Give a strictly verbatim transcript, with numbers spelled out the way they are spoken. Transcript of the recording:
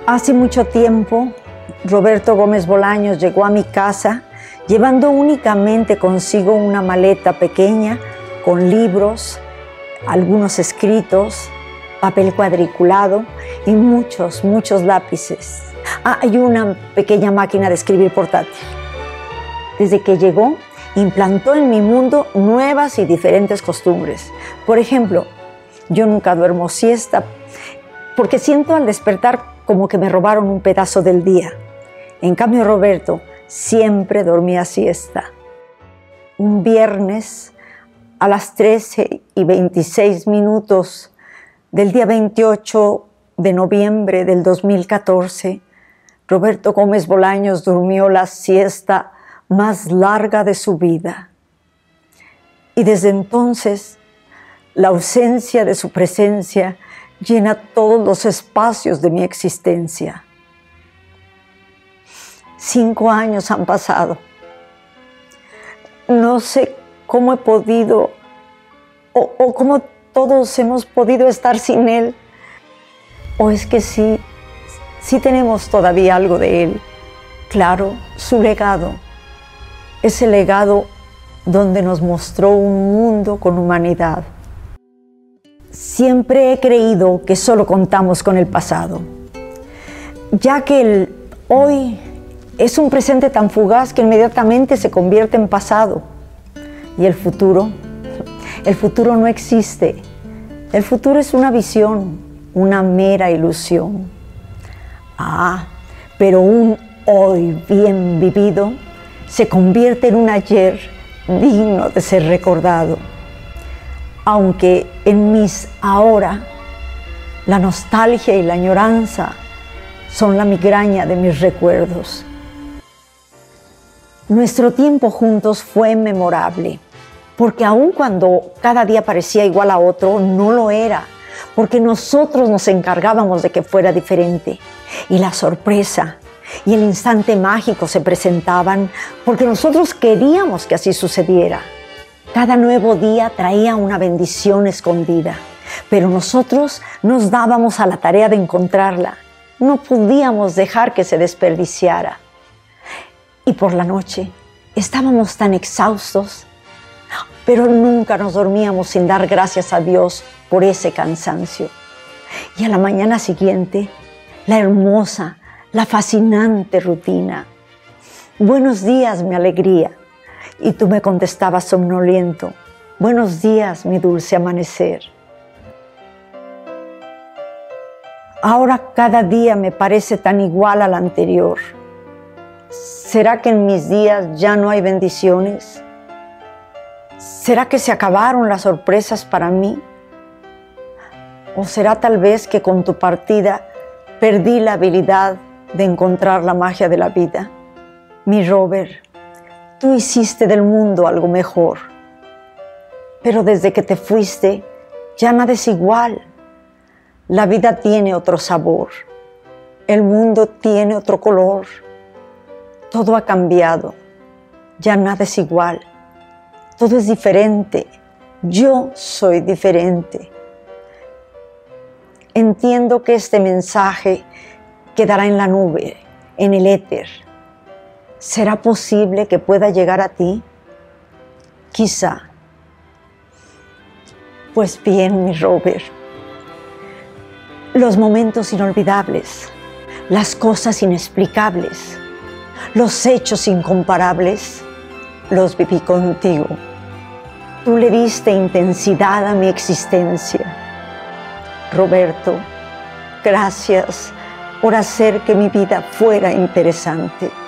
Hace mucho tiempo, Roberto Gómez Bolaños llegó a mi casa llevando únicamente consigo una maleta pequeña con libros, algunos escritos, papel cuadriculado y muchos, muchos lápices. Ah, y una pequeña máquina de escribir portátil. Desde que llegó, implantó en mi mundo nuevas y diferentes costumbres. Por ejemplo, yo nunca duermo siesta porque siento al despertar como que me robaron un pedazo del día. En cambio, Roberto siempre dormía siesta. Un viernes a las trece y veintiséis minutos del día veintiocho de noviembre del dos mil catorce, Roberto Gómez Bolaños durmió la siesta más larga de su vida. Y desde entonces, la ausencia de su presencia llena todos los espacios de mi existencia. Cinco años han pasado. No sé cómo he podido, o, o cómo todos hemos podido estar sin él. O es que sí, sí tenemos todavía algo de él. Claro, su legado. Ese legado donde nos mostró un mundo con humanidad. Siempre he creído que solo contamos con el pasado, ya que el hoy es un presente tan fugaz que inmediatamente se convierte en pasado. Y el futuro, el futuro no existe. El futuro es una visión, una mera ilusión. Ah, pero un hoy bien vivido se convierte en un ayer digno de ser recordado. Aunque en mis ahora, la nostalgia y la añoranza son la migraña de mis recuerdos. Nuestro tiempo juntos fue memorable, porque aun cuando cada día parecía igual a otro, no lo era, porque nosotros nos encargábamos de que fuera diferente. Y la sorpresa y el instante mágico se presentaban porque nosotros queríamos que así sucediera. Cada nuevo día traía una bendición escondida, pero nosotros nos dábamos a la tarea de encontrarla. No podíamos dejar que se desperdiciara. Y por la noche estábamos tan exhaustos, pero nunca nos dormíamos sin dar gracias a Dios por ese cansancio. Y a la mañana siguiente, la hermosa, la fascinante rutina. Buenos días, mi alegría. Y tú me contestabas somnoliento, buenos días, mi dulce amanecer. Ahora cada día me parece tan igual al anterior. ¿Será que en mis días ya no hay bendiciones? ¿Será que se acabaron las sorpresas para mí? ¿O será tal vez que con tu partida perdí la habilidad de encontrar la magia de la vida? Mi Robert, tú hiciste del mundo algo mejor, pero desde que te fuiste ya nada es igual. La vida tiene otro sabor, el mundo tiene otro color, todo ha cambiado, ya nada es igual, todo es diferente, yo soy diferente. Entiendo que este mensaje quedará en la nube, en el éter. ¿Será posible que pueda llegar a ti? Quizá. Pues bien, mi Robert, los momentos inolvidables, las cosas inexplicables, los hechos incomparables, los viví contigo. Tú le diste intensidad a mi existencia. Roberto, gracias por hacer que mi vida fuera interesante.